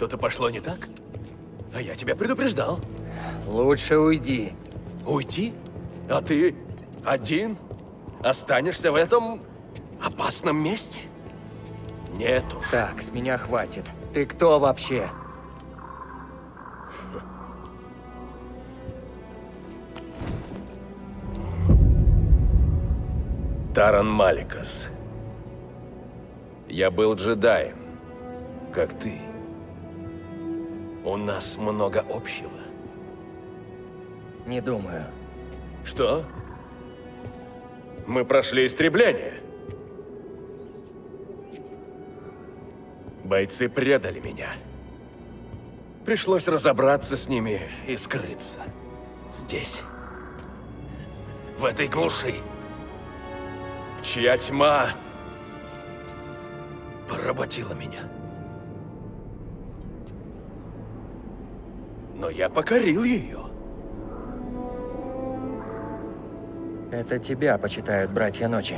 Что-то пошло не так? А я тебя предупреждал. Лучше уйди. Уйти? А ты один останешься в этом опасном месте? Нет уж. Так, с меня хватит. Ты кто вообще? Таран Маликас. Я был джедаем, как ты. У нас много общего. Не думаю. Что? Мы прошли истребление. Бойцы предали меня. Пришлось разобраться с ними и скрыться. Здесь. В этой глуши. Чья тьма поработила меня. Но я покорил ее. Это тебя почитают братья Ночи.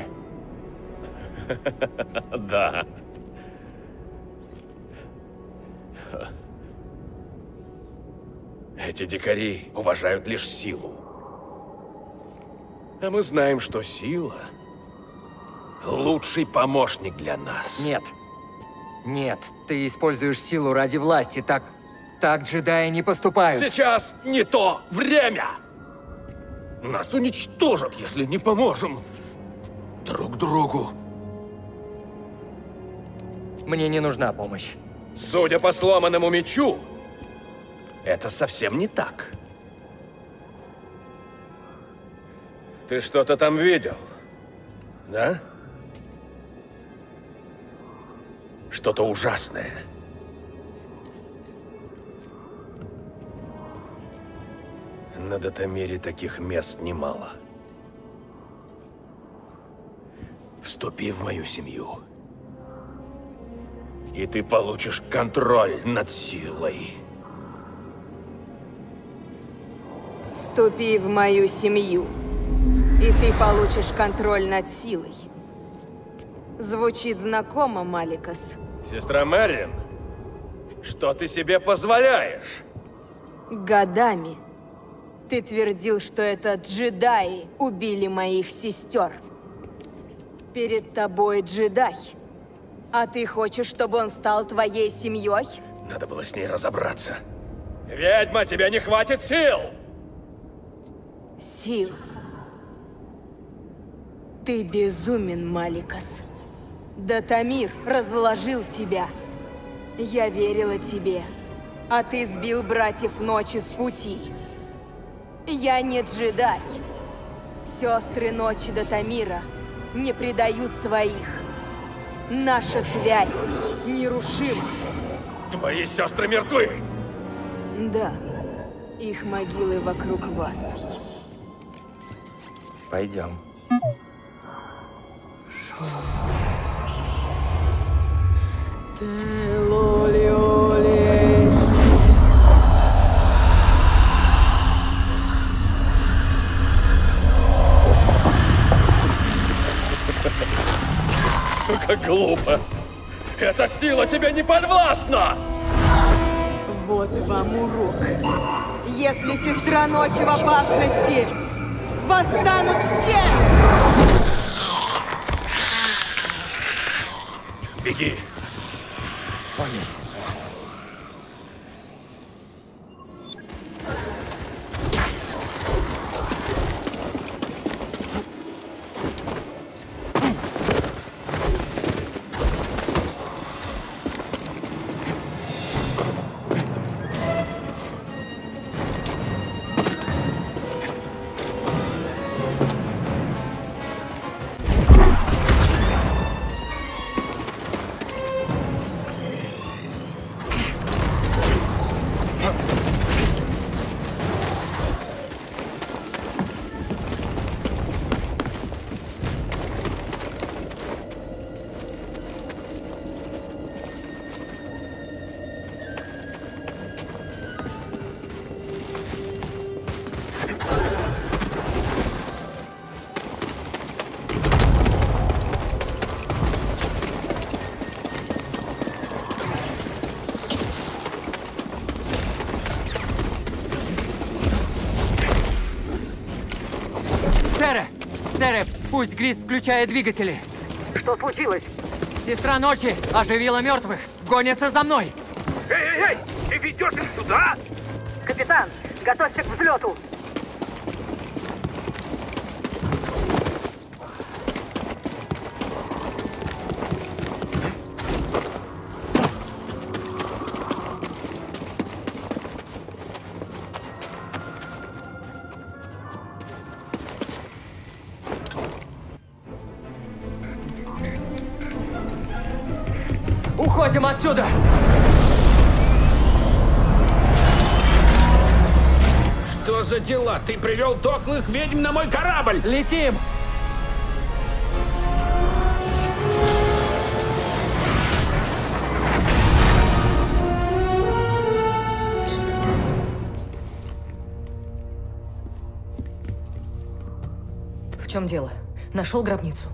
Да. Эти дикари уважают лишь силу. А мы знаем, что сила — лучший помощник для нас. Нет. Нет, ты используешь силу ради власти. Так джедаи не поступают. Сейчас не то время! Нас уничтожат, если не поможем друг другу. Мне не нужна помощь. Судя по сломанному мечу, это совсем не так. Ты что-то там видел, да? Что-то ужасное. На Датамире таких мест немало. Вступи в мою семью, и ты получишь контроль над силой. Вступи в мою семью, и ты получишь контроль над силой. Звучит знакомо, Маликас. Сестра Мэрин, что ты себе позволяешь? Годами ты твердил, что это джедаи убили моих сестер. Перед тобой джедай. А ты хочешь, чтобы он стал твоей семьей? Надо было с ней разобраться. Ведьма, тебе не хватит сил! Сил. Ты безумен, Маликас. Датамир разложил тебя. Я верила тебе, а ты сбил братьев Ночи с пути. Я не джедай. Сестры Ночи Датамира не предают своих. Наша связь нерушима. Твои сестры мертвы! Да, их могилы вокруг вас. Пойдем. Как глупо! Эта сила тебе не подвластна! Вот вам урок. Если сестра Ночи в опасности, восстанут все! Беги! О, нет. Пусть Грист включает двигатели. Что случилось? Сестра ночи оживила мертвых. Гонятся за мной. Эй! Ты ведешь их сюда? Капитан, готовься к взлету! Уходим отсюда! Что за дела? Ты привел дохлых ведьм на мой корабль! Летим! В чем дело? Нашел гробницу?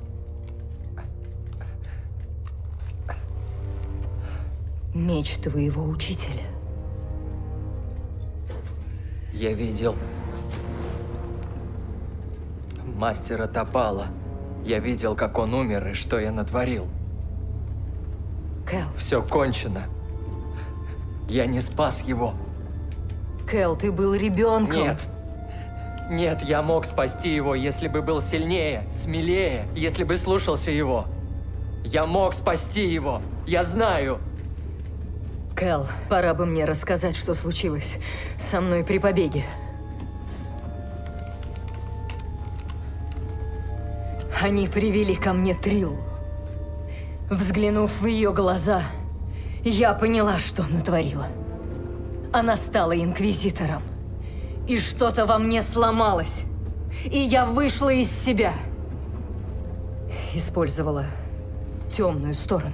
Меч твоего учителя. Я видел мастера Топала. Я видел, как он умер и что я натворил. Кэл, Все кончено. Я не спас его. Кэл, ты был ребенком. Нет. Нет, я мог спасти его, если бы был сильнее, смелее, если бы слушался его. Я мог спасти его. Я знаю. Кэл, пора бы мне рассказать, что случилось со мной при побеге. Они привели ко мне Триллу. Взглянув в ее глаза, я поняла, что натворила. Она стала инквизитором. И что-то во мне сломалось. И я вышла из себя. Использовала темную сторону.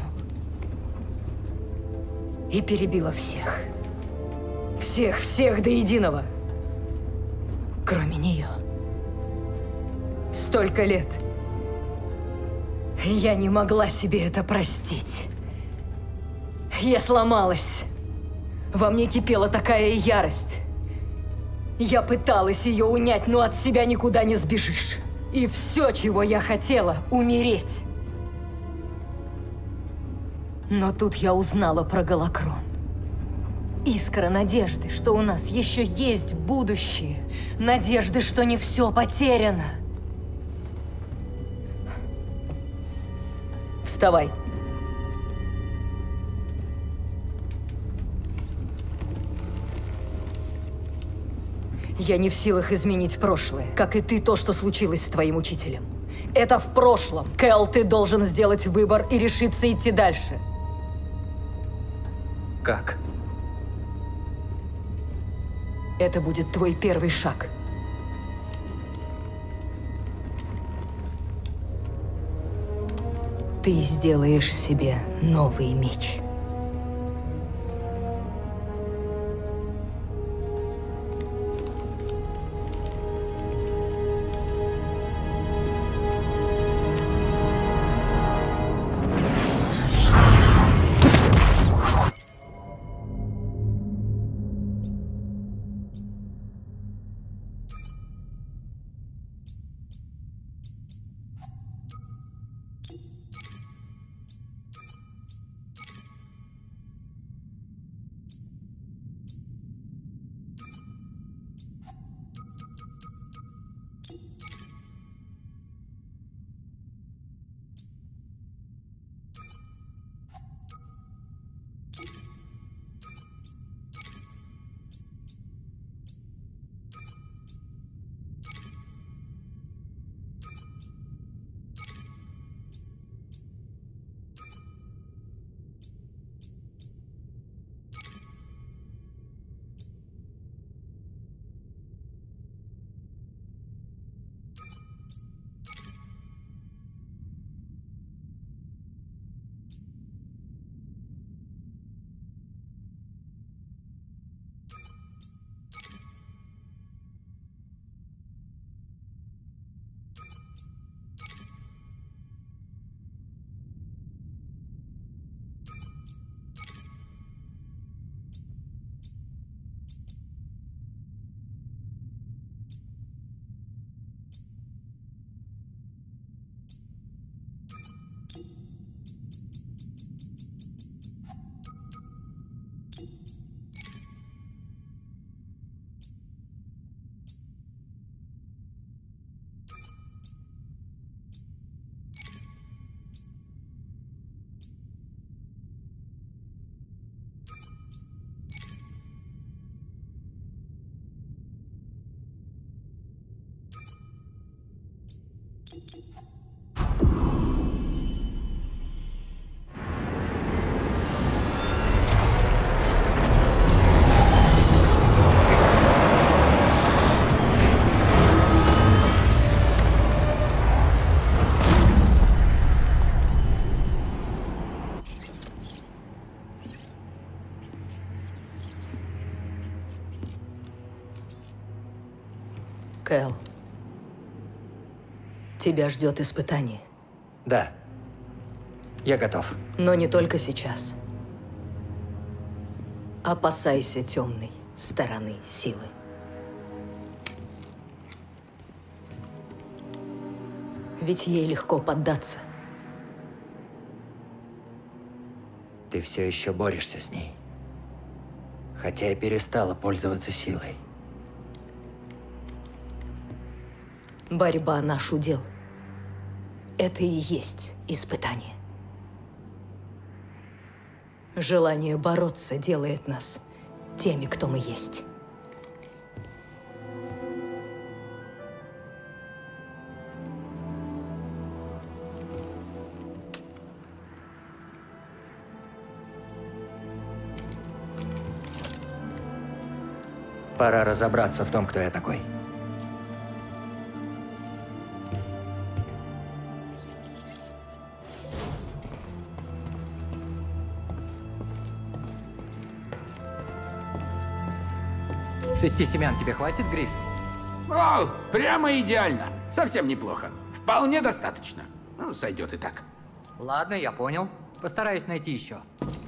И перебила всех. Всех до единого. Кроме нее. Столько лет. Я не могла себе это простить. Я сломалась. Во мне кипела такая ярость. Я пыталась ее унять, но от себя никуда не сбежишь. И все, чего я хотела, умереть. Но тут я узнала про Голокрон. Искра надежды, что у нас еще есть будущее. Надежды, что не все потеряно. Вставай. Я не в силах изменить прошлое, как и ты то, что случилось с твоим учителем. Это в прошлом. Кэл, ты должен сделать выбор и решиться идти дальше. Как? Это будет твой первый шаг. Ты сделаешь себе новый меч. Кэл, тебя ждет испытание. Да. Я готов. Но не только сейчас. Опасайся темной стороны силы. Ведь ей легко поддаться. Ты все еще борешься с ней. Хотя и перестала пользоваться силой. Борьба — наш удел. Это и есть испытание. Желание бороться делает нас теми, кто мы есть. Пора разобраться в том, кто я такой. Шести семян тебе хватит, Грис? О, прямо идеально. Совсем неплохо. Вполне достаточно. Ну, сойдет и так. Ладно, я понял. Постараюсь найти еще.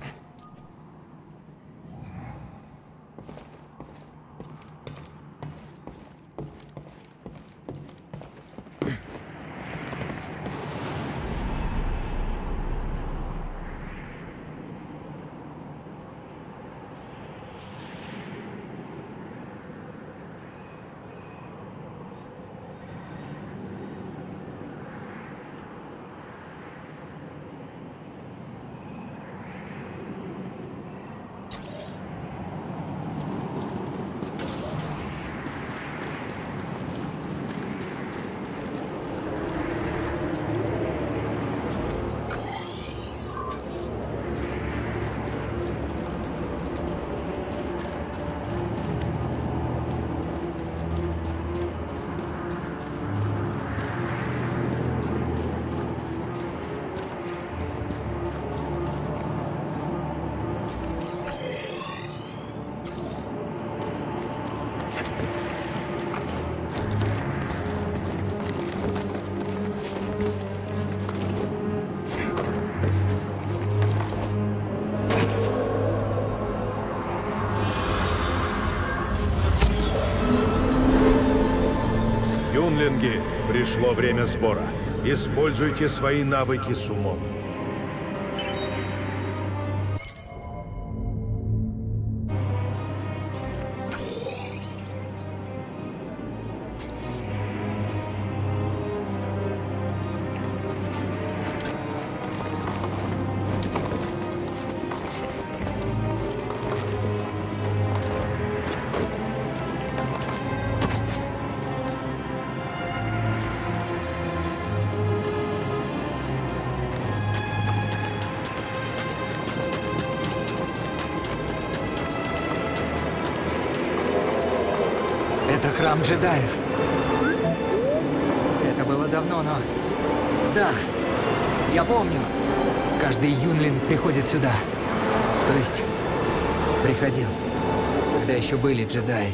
Юнлинги, пришло время сбора. Используйте свои навыки с умом. Это храм джедаев. Это было давно, но... Да, я помню. Каждый юнлинг приходит сюда. То есть, приходил, когда еще были джедаи.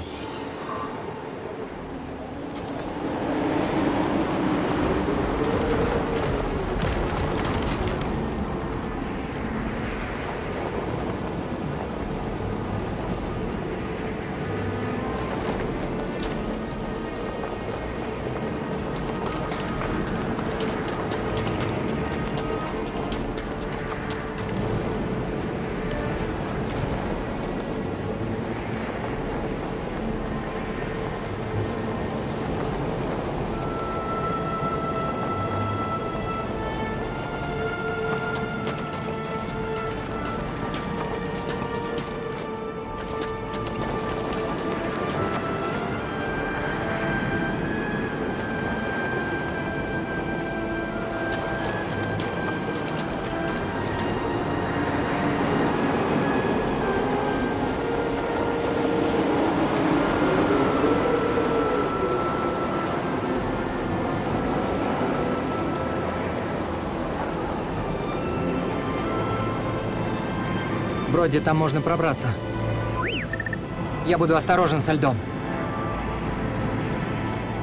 Вроде там можно пробраться. Я буду осторожен со льдом.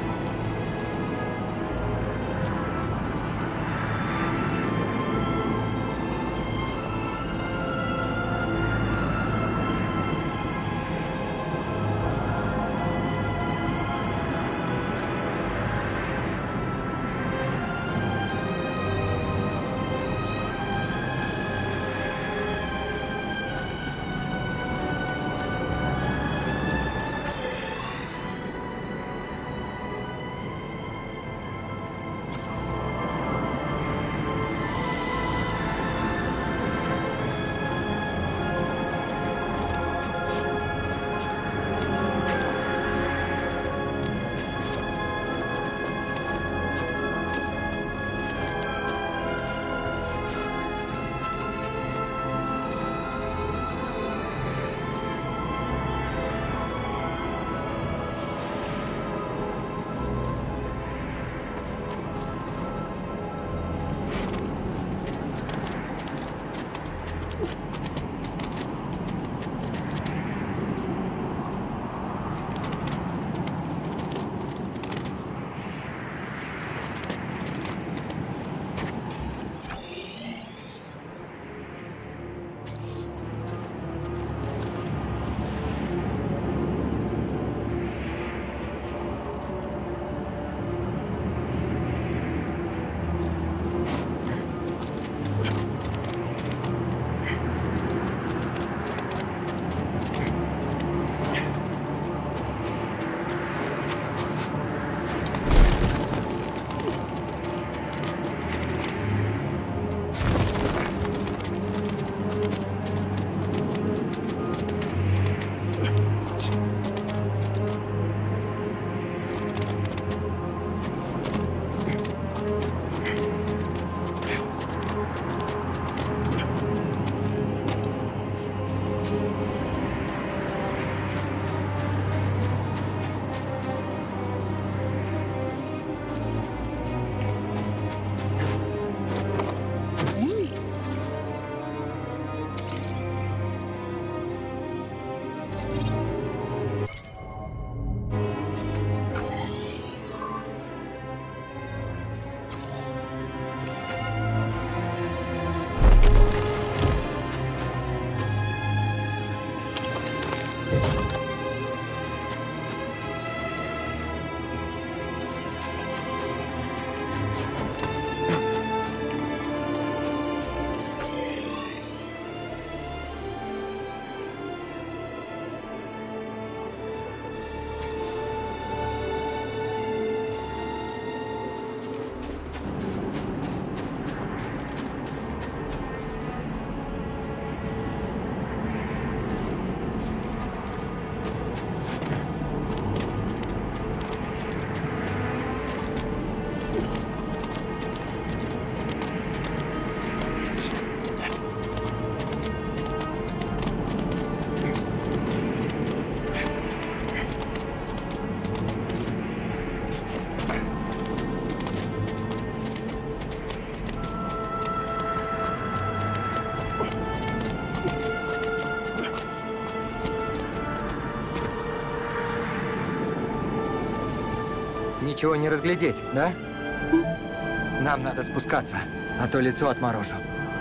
ничего не разглядеть, да? Нам надо спускаться, а то лицо отморожу.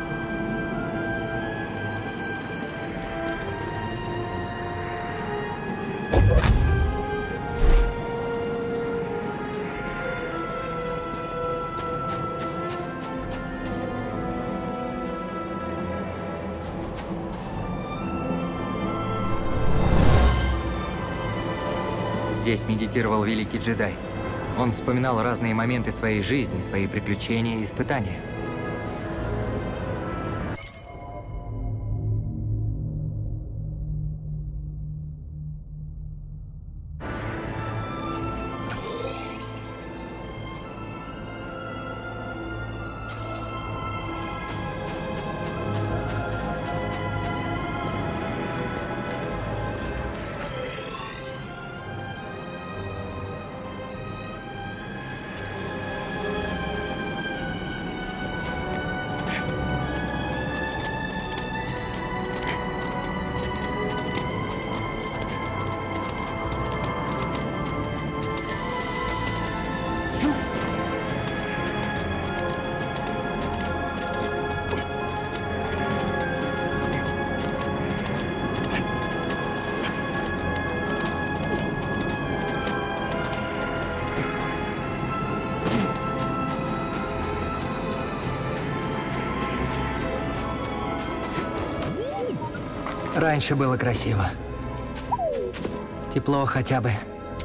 Здесь медитировал великий джедай. Он вспоминал разные моменты своей жизни, свои приключения и испытания. Раньше было красиво. Тепло хотя бы.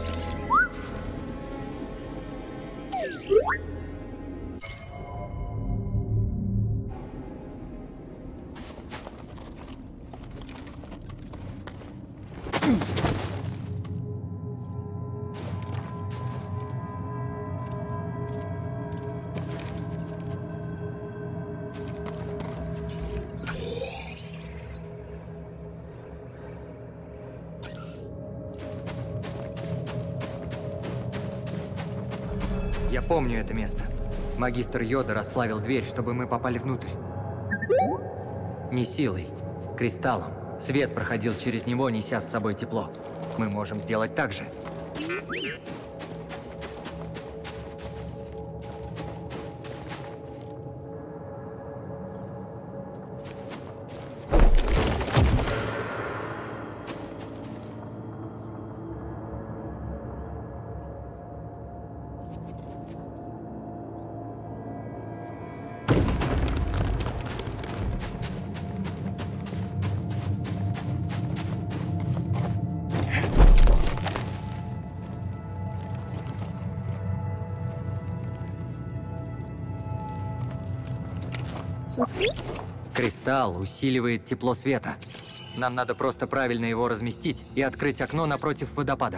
Я помню это место. Магистр Йода расплавил дверь, чтобы мы попали внутрь. Не силой, кристаллом. Свет проходил через него, неся с собой тепло. Мы можем сделать так же. Кристалл усиливает тепло света. Нам надо просто правильно его разместить и открыть окно напротив водопада.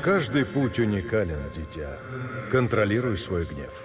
Каждый путь уникален, дитя. Контролируй свой гнев.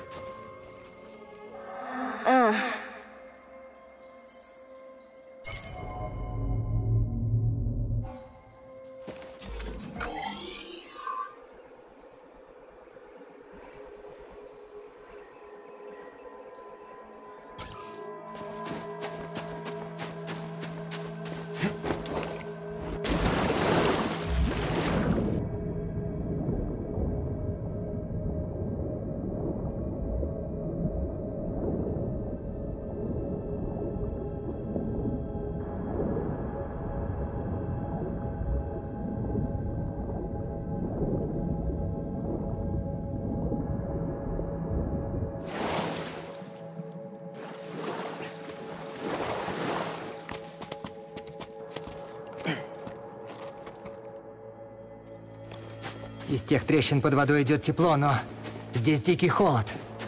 Из тех трещин под водой идет тепло, но здесь дикий холод.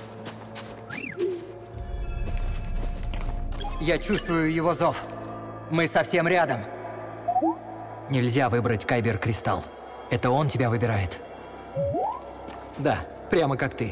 Я чувствую его зов. Мы совсем рядом. Нельзя выбрать Кайбер-Кристалл. Это он тебя выбирает. Да, прямо как ты.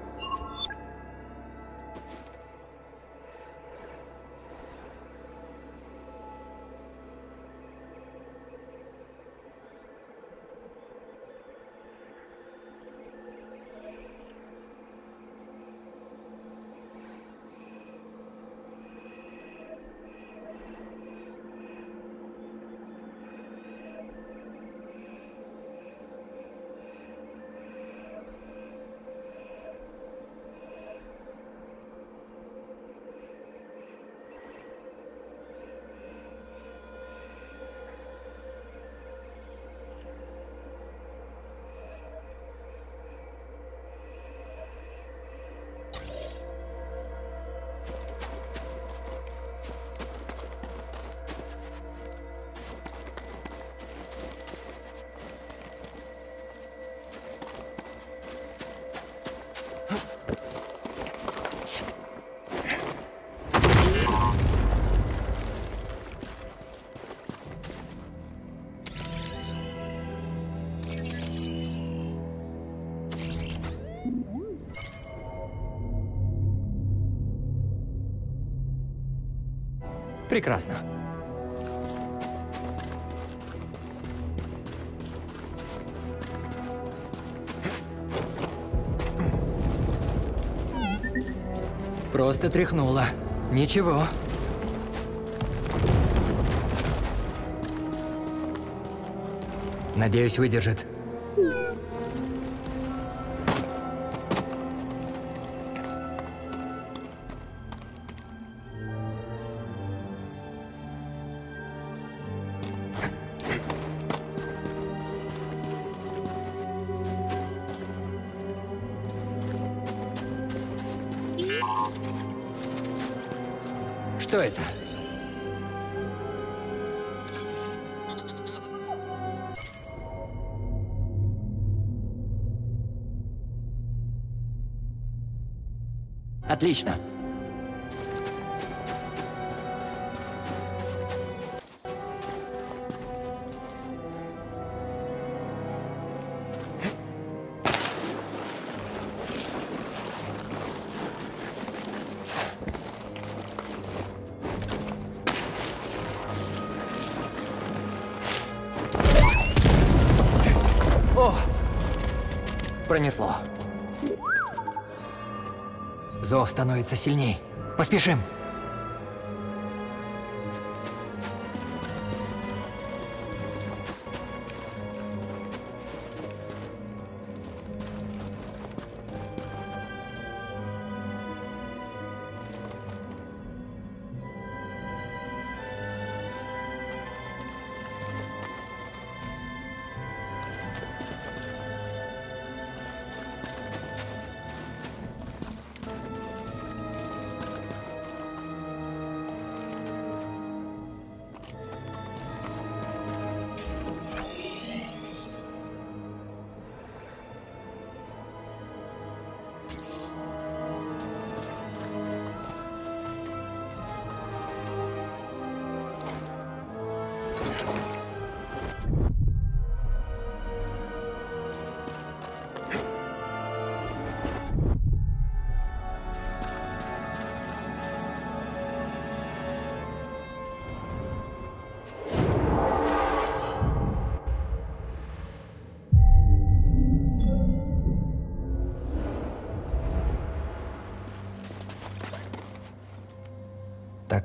Прекрасно. Просто тряхнула. Ничего. Надеюсь, выдержит. Что это? Отлично. О! Пронесло. Зов становится сильней. Поспешим.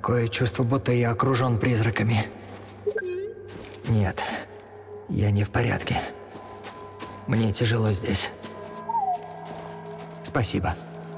Такое чувство, будто я окружен призраками. Нет, я не в порядке. Мне тяжело здесь. Спасибо.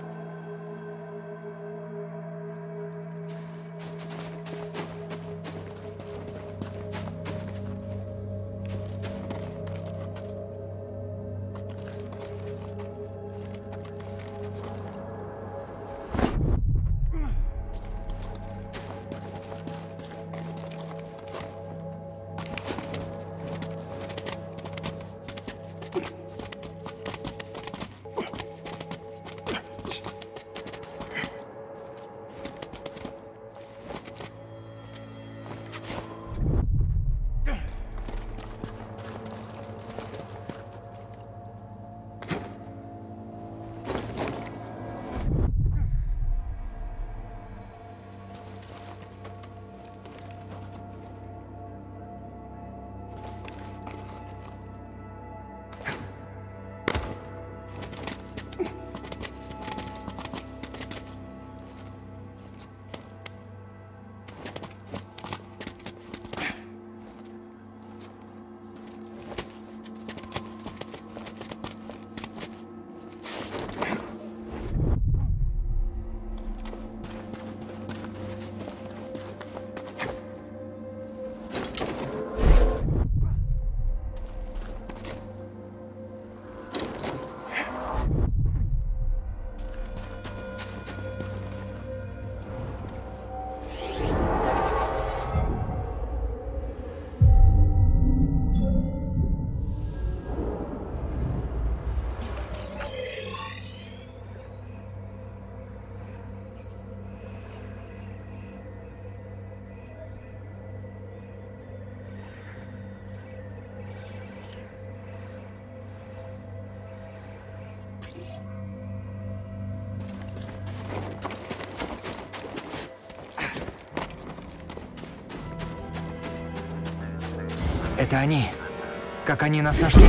Это они. Как они нас нашли?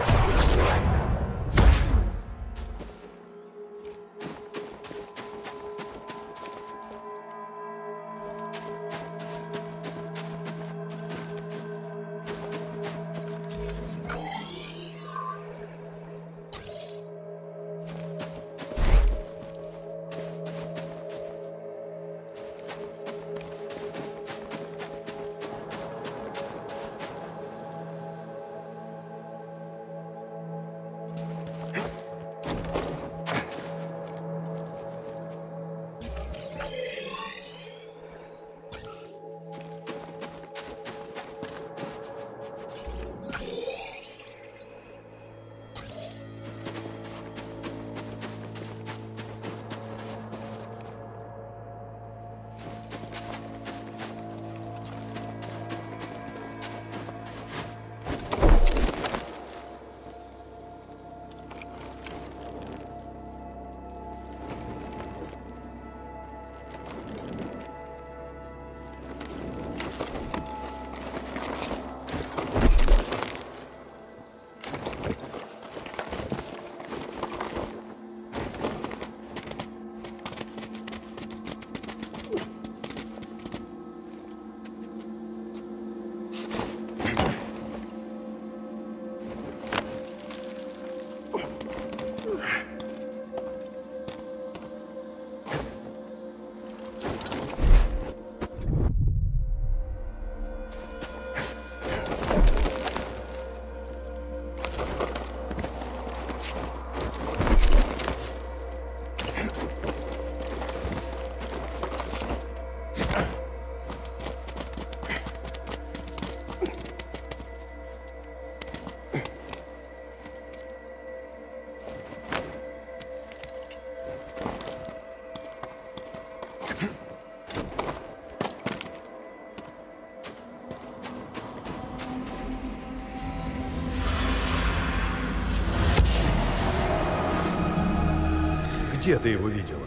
Где ты его видела?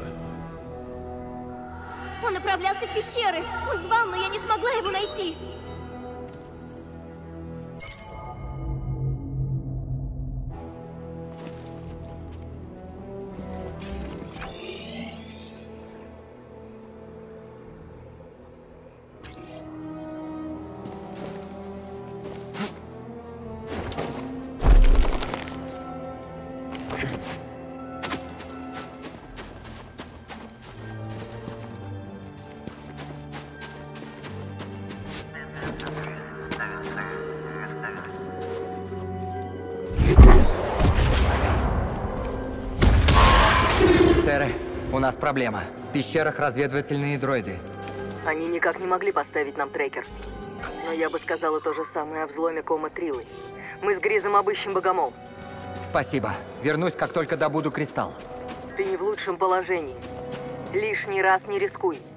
Он направлялся в пещеры. Он звал, но я не смогла его найти. У нас проблема. В пещерах разведывательные дроиды. Они никак не могли поставить нам трекер. Но я бы сказала то же самое о взломе Кома Трилы. Мы с Гризом обыщем Богомол. Спасибо. Вернусь, как только добуду кристалл. Ты не в лучшем положении. Лишний раз не рискуй.